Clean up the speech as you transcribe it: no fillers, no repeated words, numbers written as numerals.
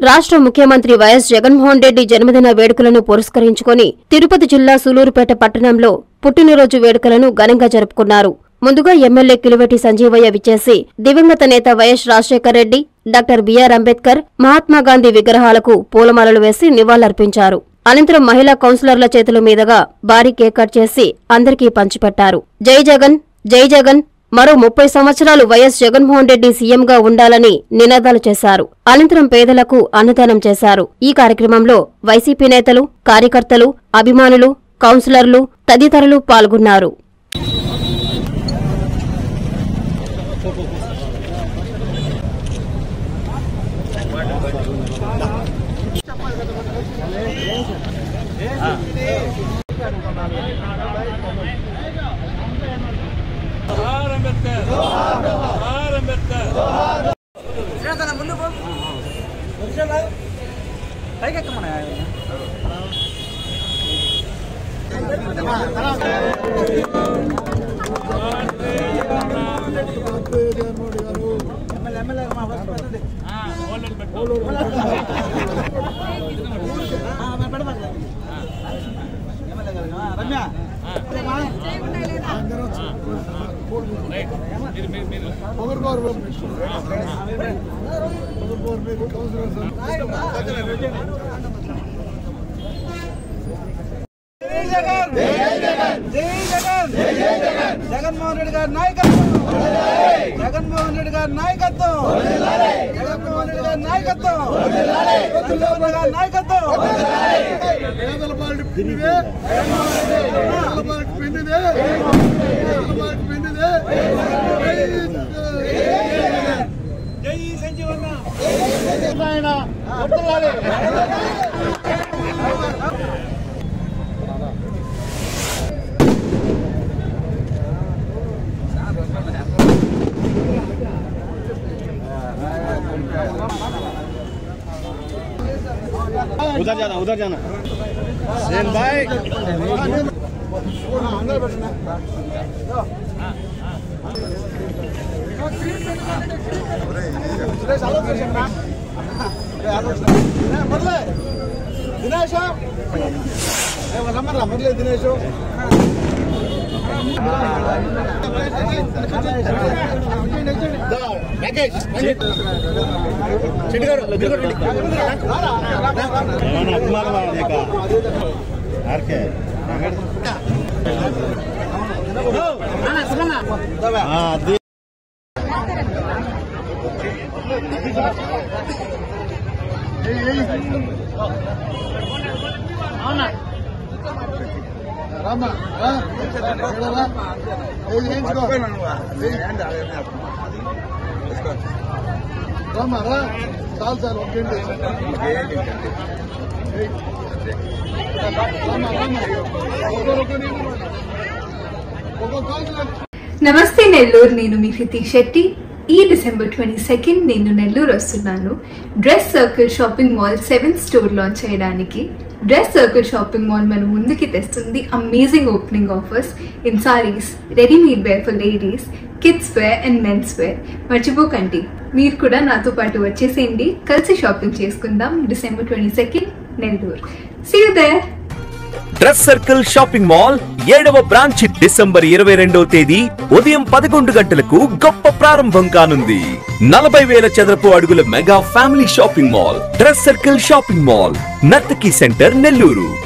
రాష్ట్ర ముఖ్యమంత్రి వైఎస్ జగన్మోహన్ రెడ్డి జన్మదిన వేడుకలను పురస్కరించుకుని తిరుపతి జిల్లా సూలూరుపేట పట్టణంలో పుట్టినరోజు వేడుకలను ఘనంగా జరుపుకున్నారు. ముందుగా ఎమ్మెల్యే కిలివెట్టి సంజీవయ్య విచ్చేసి దివంగత నేత వైఎస్ రాజశేఖర్ రెడ్డి, డాక్టర్ బిఆర్ అంబేద్కర్, మహాత్మాగాంధీ విగ్రహాలకు పూలమాలలు వేసి నివాళులర్పించారు. అనంతరం మహిళా కౌన్సిలర్ల చేతుల మీదుగా భారీ కేక్ కట్ చేసి అందరికీ పంచిపెట్టారు. జై జగన్, జై జగన్, మరో 30 సంవత్సరాలు వైఎస్ జగన్మోహన్ రెడ్డి సీఎంగా ఉండాలని నినాదాలు చేశారు. అనంతరం పేదలకు అన్నదానం చేశారు. ఈ కార్యక్రమంలో వైసీపీ నేతలు, కార్యకర్తలు, అభిమానులు, కౌన్సిలర్లు తదితరులు పాల్గొన్నారు. జగన్మోహన్ రెడ్డి గారి నాయకత్వం, జగన్మోహన్ రెడ్డి గారి నాయకత్వం, జగన్మోహన్ రెడ్డి గారి నాయకత్వం, జగన్మోహన్ గారి నాయకత్వం. పేదల పార్టీ పిన్నిదే, పేదల పార్టీ పిన్నిదే, పేదల పార్టీ పిన్నిదే. జై సంజీవన్న, ఆయన వర్ధిల్లాలి. उधर जाना सेन भाई दिनेश मरले दिनेश रामा रा चाल चाल నమస్తే నెల్లూరు, నేను మీ హృతిక్ శెట్టి. ఈ డిసెంబర్ 22 నేను నెల్లూరు వస్తున్నాను. Dress circle shopping mall 7th store launch చేయడానికి. డ్రెస్ సర్కిల్ షాపింగ్ మాల్ మన ముందుకి తెస్తుంది amazing opening offers in saris, readymade wear for ladies, kids wear and men's wear. మర్చిపోకండి, మీరు కూడా నాతో పాటు వచ్చేసేయండి. కలిసి షాపింగ్ చేసుకుందాం. December 22 Nellore. See you there. Dress circle shopping mall 7వ బ్రాంచ్ డిసెంబర్ 22వ తేదీ ఉదయం 11 గంటలకు గొప్ప ప్రారంభం కానుంది. 40,000 చదరపు అడుగుల mega family shopping mall dress circle shopping mall, Nartaki centre, Nellore.